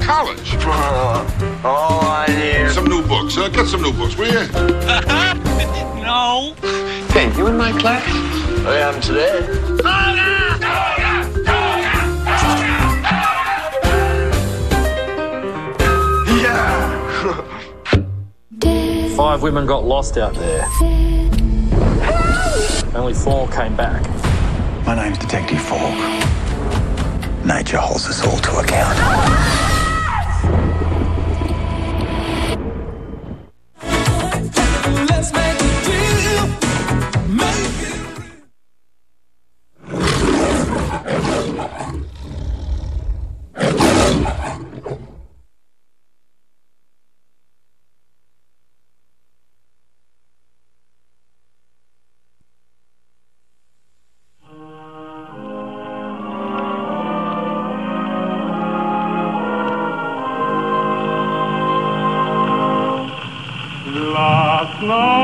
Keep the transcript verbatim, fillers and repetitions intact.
college. Uh, all I need. Some new books. Uh, get some new books, will you? No. Hey, you in my class? I am today. Yeah. Five women got lost out there. Only four came back. My name's Detective Falk. Nature holds us all to account. Let's make it real. Make it Last night